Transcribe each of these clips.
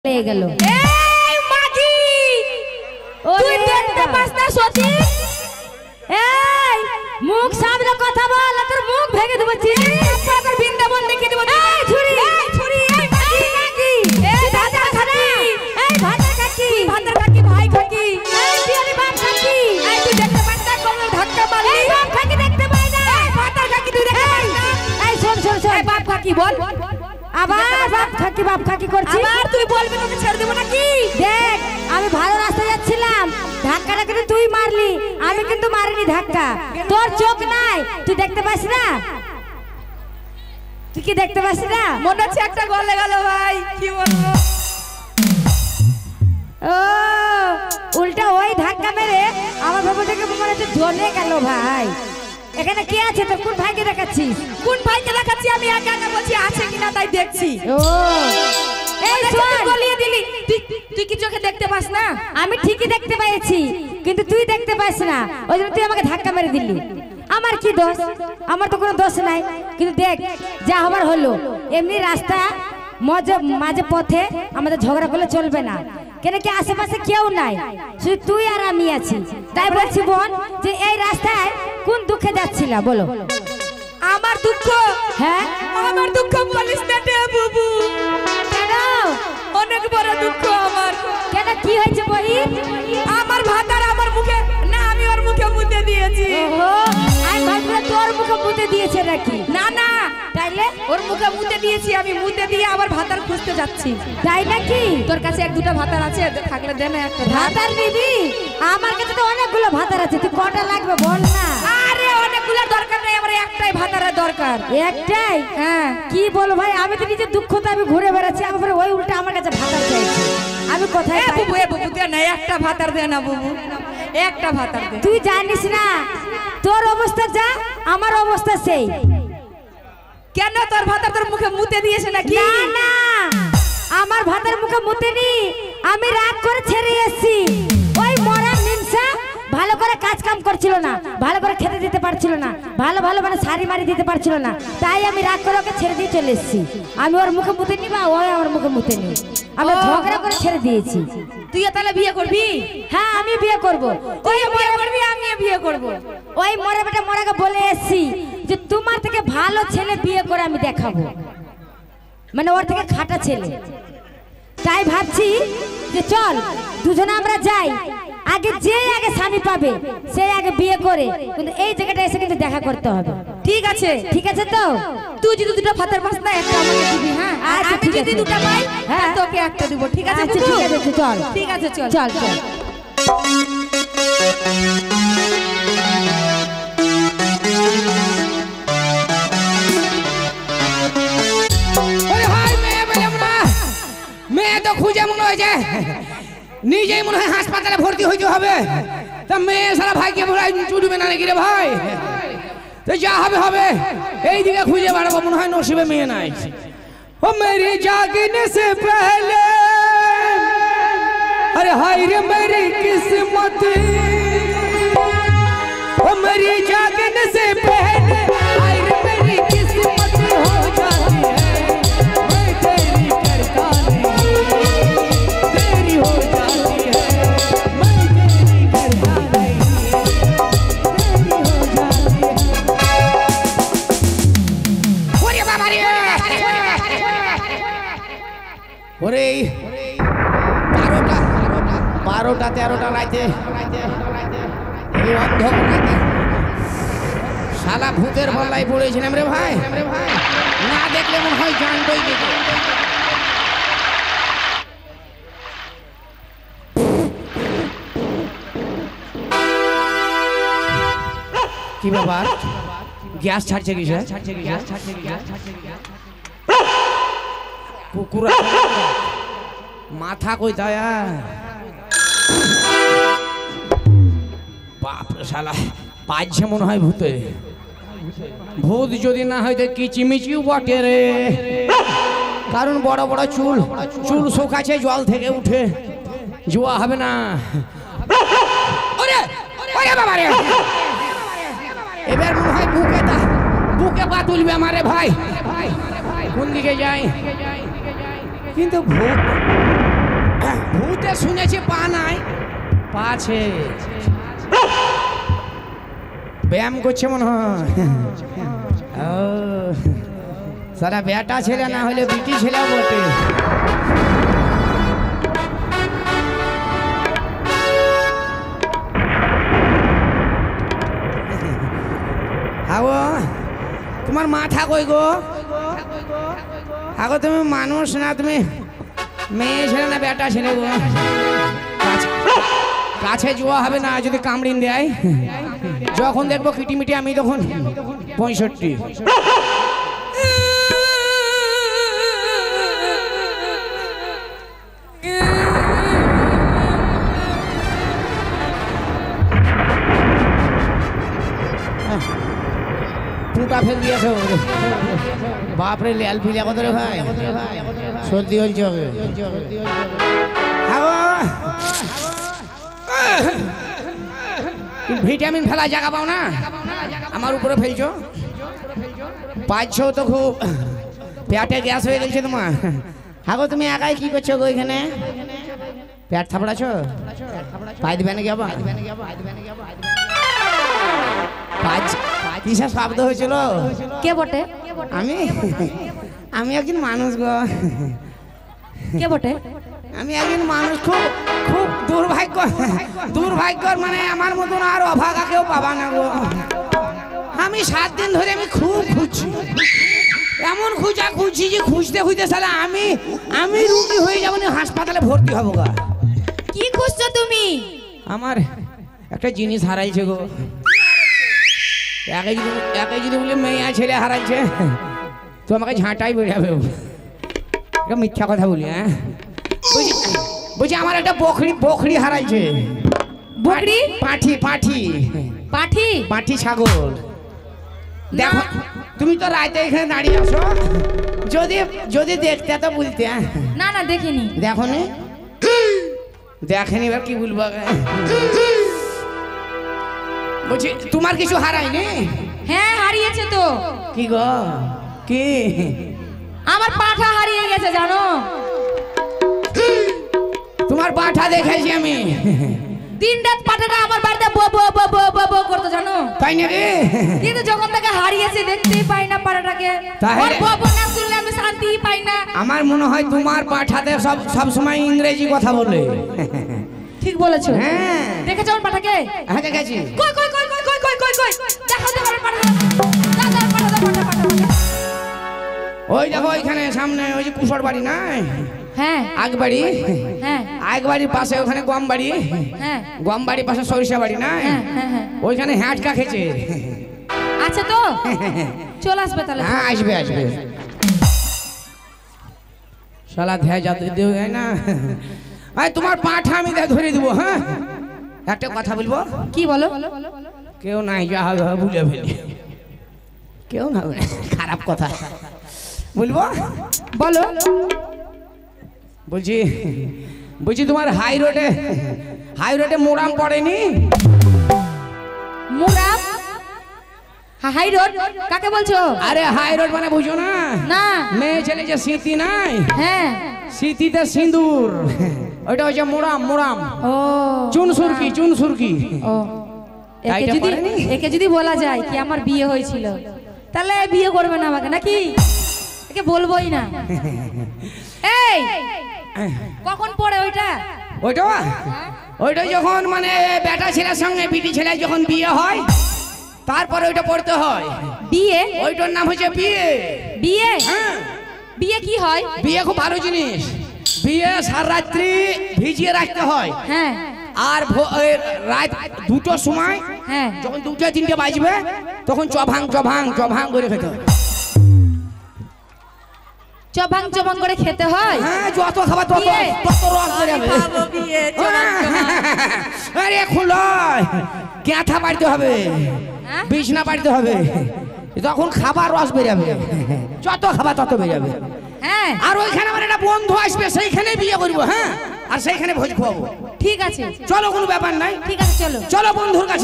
ले গেল এই মাগি তুই দেখতে পাস না সতী এই মুখ সামনে কথা বল তোর মুখ ভেঙে দেব চিনি তোর বৃন্দাবন লিখে দেব এই ছুরি এই মাগি এই দাদা খাকি এই ভাতা কাকি ভাতার কাকি ভাই কাকি এই পিয়ালি বাপ কাকি এই তুই দেখতে পাস না কোন ধাক্কা মারলি এই বাপ কাকি দেখতে পাই না এই ভাতার কাকি তুই দেখতে পাস না এই শোন শোন শোন এই বাপ কাকি বল আবার বাপ কাকি করছিস আবার তুই বলবি তোকে ছেড়ে দেব নাকি দেখ আমি ভালো রাস্তায় যাচ্ছিলাম ধাক্কাটা কিন্তু তুই মারলি আমি কিন্তু মারিনি ধাক্কা তোর চোখ নাই তুই দেখতে পাস না তুই কি দেখতে পাস না মনে হচ্ছে একটা গলে গেল ভাই কি বলবো ও উল্টা ওই ধাক্কা মেরে আমার বাবু থেকে মনে হচ্ছে জ্বলে গেল ভাই এখানে কে আছে তোর কোন ভাইকে দেখাচ্ছিস কোন ভাইকে দেখাচ্ছি আমি একা একা বলছি আছে কিনা তাই দেখছি ও এই শোন গলিয়ে দিলি তুই কি চোখে দেখতে পাস না আমি ঠিকই দেখতে পেয়েছি কিন্তু তুই দেখতে পাস না ওই জন্য তুই আমাকে ধাক্কা মেরে দিলি আমার কি দোষ আমার তো কোনো দোষ নাই কিন্তু দেখ যা হবার হলো এমনি রাস্তা মাঝে পথে আমাদের ঝগড়া করলে চলবে না কেন কি আশেপাশে কেউ নাই শুধু তুই আর আমি আছি তাই বলছি বোন যে এই রাস্তায় কোন দুঃখে যাচ্ছিলা বলো আমার দুঃখ হ্যাঁ আমার দুঃখ বলিস না রে বুবু কেন অনেক বড় দুঃখ আমার কেন কি হয়েছে বলি আমার ভাতার আমার মুখে না আমি ওর মুখে মুতে দিয়েছি ওহো আমি ভাবছিলাম তোর মুখে মুতে দিয়েছে নাকি না না তাইলে ওর মুখে মুতে দিয়েছি আমি মুতে দিয়ে আবার ভাতার খুঁজতে যাচ্ছি তাই নাকি তোর কাছে এক দুটো ভাতার আছে থাকলে দে না একটা ভাতার দিবি আমার কাছে তো অনেকগুলো ভাতার আছে তুই কটা লাগবে বল না আরে অনেকগুলো দরকার নেই আমার একটাই ভাতারের দরকার একটাই হ্যাঁ কি বল ভাই আমি তো নিজের দুঃখতে আমি ঘুরে বেড়াচ্ছি আমার ওই উল্টা আমার কাছে ভাতার চাইছে আমি কোথায় পাই? বুবু দে না একটা ভাতার দে না বুবু একটা ভাতার দে তুই জানিস না তোর অবস্থা যা আমার অবস্থা সেই কেন তোর ভাতার তোর মুখে মুতে দিয়েছে নাকি না না আমার ভাতার মুখে মুতেনি আমি রাগ করে ছেড়ে এসেছি ওই মরা মিনসা ভালো করে কাজ কাম করছিল না ভালো করে খেতে দিতে পারছিল না ভালো মানে শাড়ি মারি দিতে পারছিল না তাই আমি রাগ করে ওকে ছেড়ে দিয়ে চলে এসেছি আমি ওর মুখে মুতে নি বা ওই আমার মুখে মুতে নি আমরা ঝগড়া করে ছেড়ে দিয়েছি তুই তাহলে বিয়ে করবি হ্যাঁ আমি বিয়ে করব তুই বিয়ে করবি আমি বিয়ে করব ওই মরা বেটা মরাকে বলে এসেছি যে তোমার থেকে ভালো ছেলে বিয়ে করে আমি দেখাবো মানে ওর থেকে খাটা ছেলে তাই ভাবছি যে চল দুজনে আমরা যাই আগে স্বামী পাবে সে আগে বিয়ে করে কিন্তু এই জায়গাটা এসে কিন্তু দেখা করতে হবে ঠিক আছে তো তুই যদি দুটো ভাতার পাস না একটা আমাকে দিবি হ্যাঁ আচ্ছা, আমি ঠিক যদি আছে। দুটো পাই হ্যাঁ। তোকে একটা দিব ঠিক আছে আচ্ছা, বুবু? ঠিক আছে, চল। ঠিক আছে চল চল চল মেয়ে তো খুঁজে মনে হয়েছে নিজেই মনে হয় হাসপাতালে ভর্তি হইতে হবে তা মেয়ে সারা ভাইকে বলে চুটবে না নাকি রে ভাই তো যা হবে হবে এইদিকে খুঁজে বেড়াবো মনে হয় নসিবে মেয়ে নাই ও মেরি জাগনে সে পহলে अरे हाय रे मेरी किस्मत ओ मेरी जागने से पहले हाय रे मेरी किस्मत हो जाती है मैं तेरी करता नहीं तेरी हो जाती है मैं तेरी करता नहीं तेरी हो जाती है ओरे बाबा रे ओरे 12টা 13টা রাতে এই অন্ধকার রাতে শালা ভূতের বল্লাই পড়েছিলাম রে ভাই না দেখলে মনে হয় জানতই দিত কি ব্যাপার গ্যাস ছাড়ছে কিসে কুকুর মাথা কই তায়া বাপরে শালা পাইছে মনে হয় ভূতে ভূত যদি না হয় তো কিচিমিচিও বটে রে কারণ বড় বড় চুল শুকাছে জল থেকে উঠে জোয়া হবে না ওরে ওরে বাবা রে এবার মনে হয় বুকে পা তুলবে আমারে ভাই কোন দিকে যাই কিন্তু ভূত বলে শুনেছি পা নাই, পা আছে। ব্যায়াম করছে মনে হয়। ও সারা বেটা ছেলে না হলে বিটি ছেলে বটে। আগো তোমার মাথা কই গো? আগো তুমি মানুষ না, তুমি মেয়ে ছেলে না বেটা ছেলে গো? কাছে জোয়া হবে না যদি কামড়িন দেয়। যখন দেখবো কিটিমিটি আমি তখন 65। পুটা ফেল দিয়েছে বাপরে, লেল ফিলিয়া কত রে ভাই, সর্দি হয়েছে হবে। ভিটামিন ফেলা জায়গা পাও না, আমার উপরে ফেলছো। পাচ্ছো তো খুব, পেটে গ্যাস হয়ে গেছে তোমার। হাগো তুমি একাই কি করছো গো এখানে? পেট থাপড়াছো? পাই দিবে নাকি আবার? কিসের শব্দ হয়েছিল? কে বটে? আমি একজন মানুষ গো। কে বটে? আমি একজন মানুষ, খুব খুব দুর্ভাগ্যর মানে আমার মতন আর অভাগা কেউ পাবা না গো। আমি 7 দিন ধরে আমি খুব খুঁজছি, এমন খুঁজছি যে খুঁজতে সালা আমি রুগী হয়ে যাবো, হাসপাতালে ভর্তি হবো গা। কি খুঁজছো তুমি? আমার একটা জিনিস হারাইছে গো। একে যদি বলে মেয়ে ছেলে হারাইছে তো আমাকে ঝাঁটাই বেড়ে যাবে। মিথ্যা কথা বলি? হ্যাঁ বলছি আমার একটা বকরি হারাইছে। বকরি? পাঠি ছাগল। দেখো তুমি তো রাতে এখানে দাঁড়িয়ে আছো, যদি দেখতে তো বলতে। না না দেখিনি। দেখনি? এবার কি বলবো? বলছি তোমার কিছু হারায়নি? হ্যাঁ হারিয়েছে তো। কি গো? কি? আমার পাঠা হারিয়ে গেছে জানো? তোমার পাঠা দেখেছি আমি। দিন রাত পাঠাটা আমার বাড়িতে বো করতো জানো? তাই নাকি? কিন্তু যখন তাকে হারিয়েছে দেখতেই পাই না পাঠাটাকে। ওর বো না শুনলে আমি শান্তি পাই না। আমার মনে হয় তোমার পাঠাতে সব সময় ইংরেজি কথা বলে। ঠিক বলেছো। হ্যাঁ দেখেছো আমার পাঠাকে? হ্যাঁ দেখেছি। কই দেখাও আমার পাঠা। ওই দেখো ওইখানে সামনে ওই যে কুশর বাড়ি নাই? হ্যাঁ আগবাড়ি। হ্যাঁ আগবাড়ির পাশে ওখানে গম বাড়ি। হ্যাঁ গম বাড়ির পাশে সরিষা বাড়ি নাই? হ্যাঁ ওইখানে হ্যাঁটকা খেছে। আচ্ছা তো চলে আসবে তাহলে। হ্যাঁ আসবে। শালা ধ্যায় যাতে দেও না। তোমার পাঠা আমি ধরে দিব। হ্যাঁ একটা কথা বলবো। কি বলো? কেউ নাই, যা হবে ভুলে ফেলি। কেউ না, খারাপ কথা বলবো। বলো। বলছি তোমার হাই রোডে মোরাম পড়েনি? মোরাম? হাই রোড কাকে বলছো? আরে হাই রোড মানে বুঝো না? না। মেয়ে ছেলে যে স্মৃতি নাই? হ্যাঁ স্মৃতিতে সিঁদুর, ওইটা হচ্ছে মোরাম। ও চুনসুরকি। ও একে যদি বলা যায় কি আমার বিয়ে হয়েছিল, তাহলে বিয়ে করবে না আমাকে নাকি? একে বলবোই না। এই কখন পড়ে ওইটা? ওইটা যখন মানে বেটা ছেলের সঙ্গে বিটি ছেলে যখন বিয়ে হয়, তারপরে ওইটা পড়তে হয়। বিয়ে? ওইটার নাম হচ্ছে বিয়ে। বিয়ে? হ্যাঁ। বিয়ে কি হয়? বিয়ে খুব ভালো জিনিস। বিয়ে সারা রাত্রি ভিজিয়ে রাখতে হয়। হ্যাঁ। আর রাত 2টোর সময়, হ্যাঁ, যখন 2টা 3টে বাজবে তখন চভাং করে খেতে হয়। চভাং করে খেতে হয়? হ্যাঁ, যত খাবার তত রস বেরোবে। আরে খুলো, ক্যাথা পাড়তে হবে, বিছনা পাড়তে হবে, তখন খাবার রস বেরোবে। যত খাবার তত বেরোবে। হ্যাঁ। আর ওইখানে আমার একটা বন্ধু আসবে, সেইখানে বিয়ে করবো। হ্যাঁ, আর সেইখানে ভোজ খাওয়াবো। ঠিক আছে চলো, কোনো ব্যাপার নাই। ঠিক আছে চলো বন্ধুর কাছে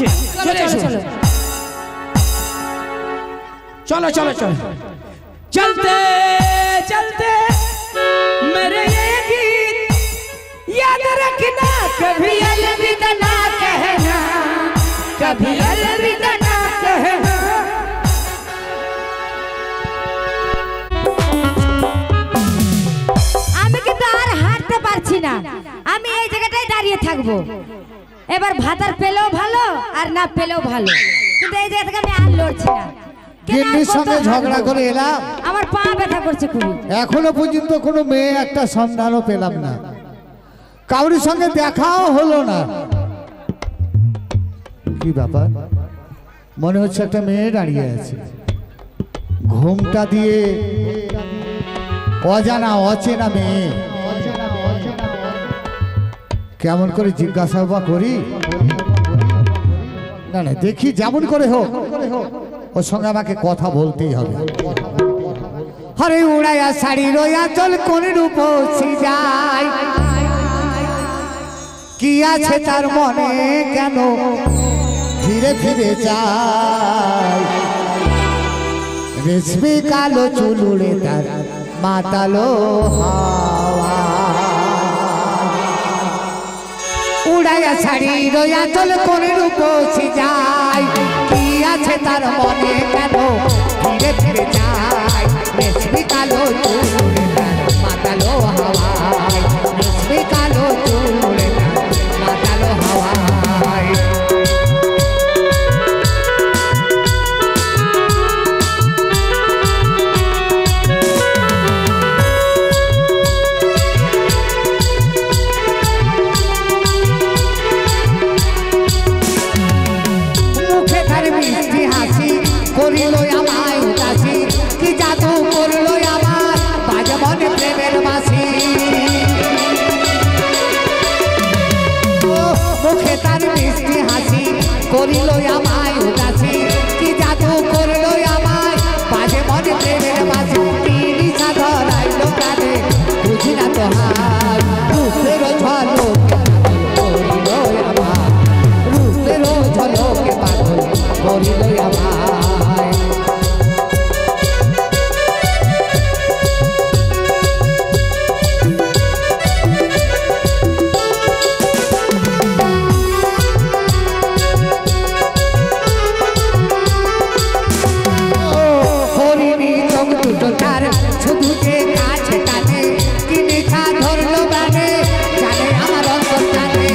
চলো। चलते चलते मेरे ये गीत याद रखे। कभी अलविदा ना कहना, कभी अलविदा ना कहना। আমি কিন্তু আর হাঁটতে পারছি না, আমি এই জায়গাটায় দাঁড়িয়ে থাকবো। এবার ভাতার পেলেও ভালো আর না পেলেও ভালো, কিন্তু এই জায়গা থেকে আমি আর লড়ছি না। গিন্নির সঙ্গে ঝগড়া করে এলাম, আমার পা ব্যথা করছে খুবই। এখনো পর্যন্ত কোনো মেয়ে একটা সন্ধানও পেলাম না, কাউরির সঙ্গে দেখাও হলো না। কি ব্যাপার, মনে হচ্ছে একটা মেয়ে দাঁড়িয়ে আছে, ঘুমটা দিয়ে অজানা অচেনা মেয়ে। কেমন করে জিজ্ঞাসা করি, না না দেখি যেমন করে হোক ওর সঙ্গে আমাকে কথা বলতেই হবে। হরে উড়াইয়া শাড়ি রইয়া চল কোন রূপসী যায়, কি আছে তার মনে কেন ফিরে ফিরে যায়। রেশমি কালো চুল উড়ে তার মাতালো হাওয়া, উড়াইয়া শাড়ি রইয়া চল কোন রূপসী যায়, কি আছে তার মনে কেন ফিরে ফিরে যায়। রেশমি কালো চুল উড়ে তার মাতালো হাওয়ায়, রেশমি কালো চুল উড়ে তার মাতালো হাওয়ায়। করিল আমায় উদাসী, কি জাদু করলো আমার বাজে মনে প্রেমের বাঁশি। মুখে তার মিষ্টি হাসি করিল আমায় উদাসী, কি জাদু করলো আমায় বাজে মনে প্রেমের বাঁশি। তিনি সাধরাইল প্রাণে বুঝি না তো হার, রূপের ঝলকে করিল আমার, রূপের ঝলকে পাগল করিল আমার। শুধু যে কাছে কাছে কি মিঠা ধরলো বানে, জানে আমার অন্তর জানে।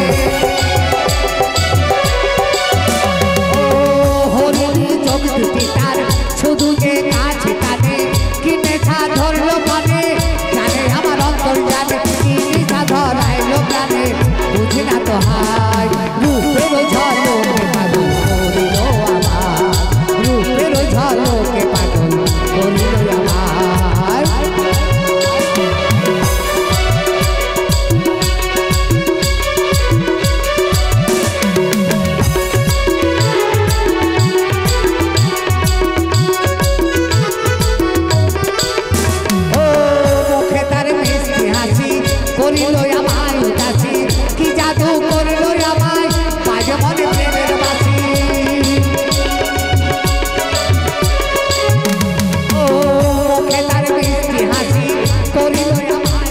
ও হরিণী চোখ দুটি তার শুধু যে কাছে কাছে কি মিঠা ধরলো বানে, জানে আমার অন্তর জানে। কি মিঠা ধরাইলো প্রাণে বুঝি না তো হাই, রূপের ঝলকে পাগল করিল আমার, রূপের ঝলকে পাগল করিল আমার। করিল আমায় উদাসী, কি জাদু করলো আমায় বাজে মনে প্রেমের বাঁশি। ও মুখে তার মিষ্টি হাসি করিল আমায়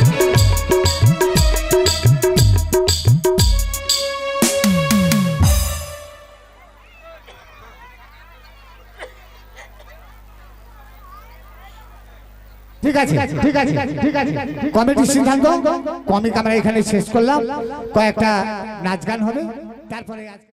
ঠিক আছে ঠিক আছে ঠিক আছে। কমিটির সিদ্ধান্ত, কমিটি আমরা এখানে শেষ করলাম, কয়েকটা নাচ গান হবে তারপরে।